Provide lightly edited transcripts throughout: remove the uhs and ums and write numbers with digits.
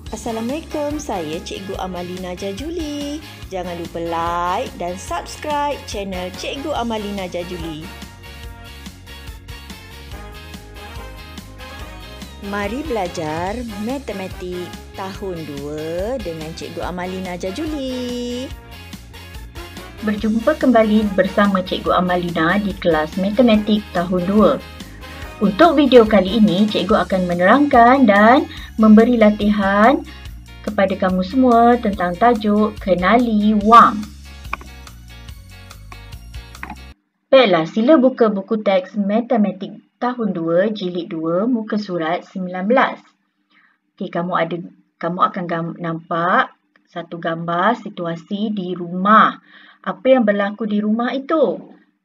Assalamualaikum, saya Cikgu Amalina Jajuli. Jangan lupa like dan subscribe channel Cikgu Amalina Jajuli. Mari belajar matematik tahun 2 dengan Cikgu Amalina Jajuli. Berjumpa kembali bersama Cikgu Amalina di kelas matematik tahun 2. Untuk video kali ini, Cikgu akan menerangkan dan memberi latihan kepada kamu semua tentang tajuk Kenali Wang. Baiklah, sila buka buku teks matematik tahun 2, jilid 2, muka surat 19. Okey, kamu akan nampak satu gambar situasi di rumah. Apa yang berlaku di rumah itu?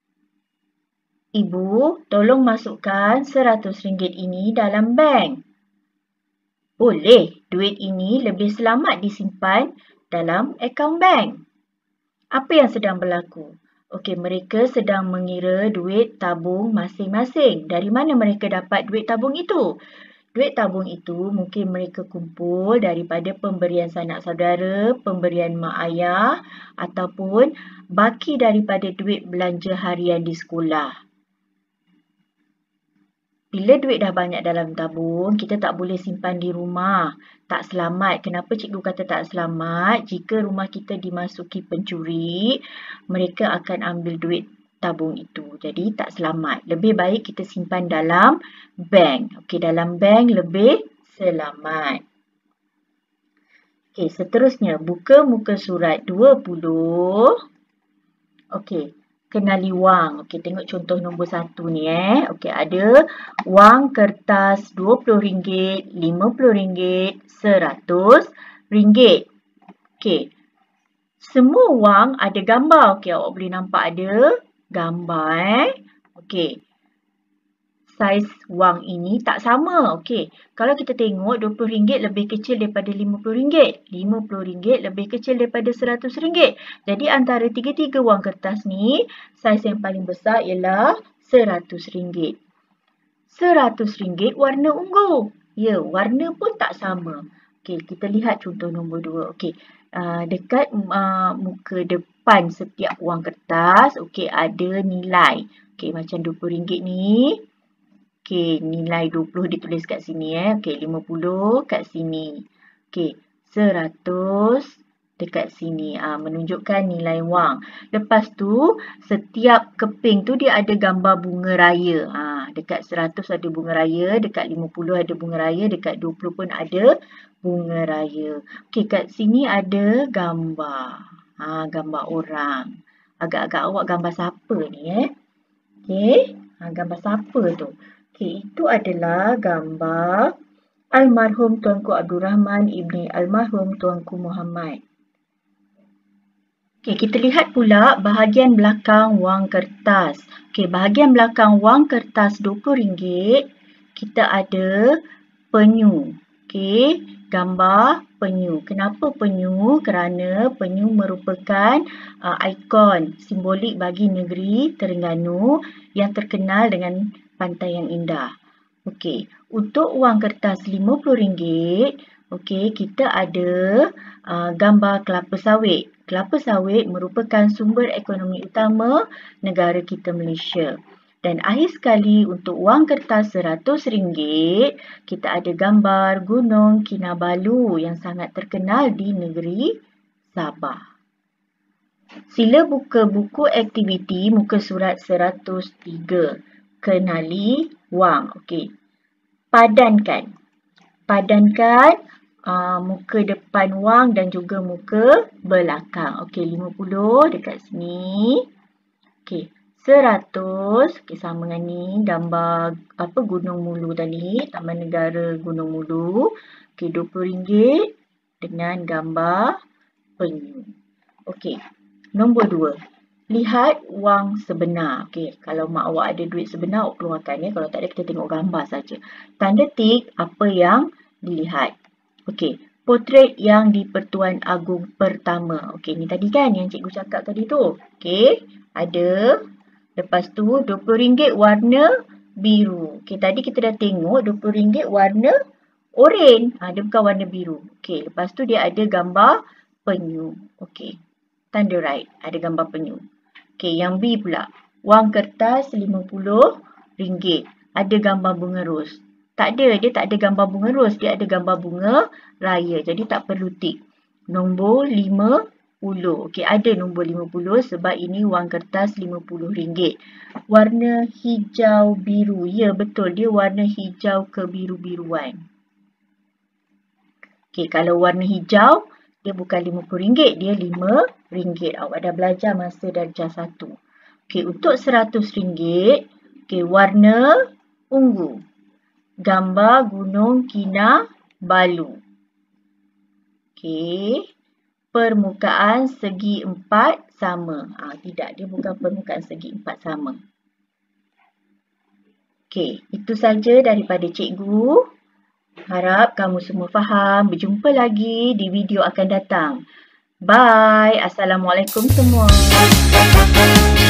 Ibu, tolong masukkan RM100 ini dalam bank. Boleh, duit ini lebih selamat disimpan dalam akaun bank. Apa yang sedang berlaku? Okey, mereka sedang mengira duit tabung masing-masing. Dari mana mereka dapat duit tabung itu? Duit tabung itu mungkin mereka kumpul daripada pemberian sanak saudara, pemberian mak ayah ataupun baki daripada duit belanja harian di sekolah. Bila duit dah banyak dalam tabung, kita tak boleh simpan di rumah. Tak selamat. Kenapa cikgu kata tak selamat? Jika rumah kita dimasuki pencuri, mereka akan ambil duit tabung itu. Jadi tak selamat. Lebih baik kita simpan dalam bank. Okey, dalam bank lebih selamat. Okey, seterusnya buka muka surat 20. Okey. Kenali wang. Okey, tengok contoh nombor 1 ni Okey, ada wang kertas RM20, RM50, RM100. Okey. Semua wang ada gambar. Okey, awak boleh nampak ada gambar Okey. Saiz wang ini tak sama. Okey. Kalau kita tengok RM20 lebih kecil daripada RM50. RM50 lebih kecil daripada RM100. Jadi antara tiga-tiga wang kertas ni, saiz yang paling besar ialah RM100. RM100 warna ungu. Ya, warna pun tak sama. Okey, kita lihat contoh nombor 2. Okey. Dekat muka depan setiap wang kertas, okey, ada nilai. Okey, macam RM20 ni. Okey, nilai 20 ditulis kat sini Okey, 50 kat sini. Okey, 100 dekat sini. Menunjukkan nilai wang. Lepas tu, setiap keping tu dia ada gambar bunga raya. Dekat 100 ada bunga raya, dekat 50 ada bunga raya, dekat 20 pun ada bunga raya. Okey, kat sini ada gambar. Gambar orang. Agak-agak awak gambar siapa ni Okey, gambar siapa tu? Okey, itu adalah gambar almarhum Tuanku Abdul Rahman ibni almarhum Tuanku Muhammad. Okey, kita lihat pula bahagian belakang wang kertas. Okey, bahagian belakang wang kertas RM20, kita ada penyu. Okey, gambar penyu. Kenapa penyu? Kerana penyu merupakan ikon simbolik bagi negeri Terengganu yang terkenal dengan pantai yang indah. Okey, untuk wang kertas RM50, okey, kita ada gambar kelapa sawit. Kelapa sawit merupakan sumber ekonomi utama negara kita Malaysia. Dan akhir sekali untuk wang kertas RM100, kita ada gambar Gunung Kinabalu yang sangat terkenal di negeri Sabah. Sila buka buku aktiviti muka surat 103. Kenali wang. Okey. Padankan. Padankan muka depan wang dan juga muka belakang. Okey, 50 dekat sini. Okey, 100. Okey, sama dengan ni gambar Gunung Mulu tadi, Taman Negara Gunung Mulu. Okey, RM20 dengan gambar penyu. Okey, nombor 2. Lihat wang sebenar. Okey, kalau mak awak ada duit sebenar, awak keluarkan Kalau tak ada, kita tengok gambar saja. Tanda tik apa yang dilihat. Okey, potret yang di Pertuan Agong pertama. Okey, ni tadi kan yang cikgu cakap tadi tu. Okey, ada. Lepas tu RM20 warna biru. Okey, tadi kita dah tengok RM20 warna oren. Dia bukan warna biru. Okey, lepas tu dia ada gambar penyu. Okey, tanda right. Ada gambar penyu. Okey, yang B pula. Wang kertas RM50. Ada gambar bunga ros. Tak ada, dia tak ada gambar bunga ros. Dia ada gambar bunga raya. Jadi tak perlu tik. Nombor 50. Okey, ada nombor 50 sebab ini wang kertas RM50. Warna hijau biru. Ya, betul. Dia warna hijau kebiru-biruan. Okey, kalau warna hijau, dia bukan RM50. Dia RM5. Awak dah belajar masa darjah 1. Okey, untuk RM100. Okey, warna ungu. Gambar Gunung Kinabalu. Okey. Permukaan segi 4 sama. Tidak, dia bukan permukaan segi 4 sama. Okey, itu saja daripada cikgu. Harap kamu semua faham. Berjumpa lagi di video akan datang. Bye. Assalamualaikum semua.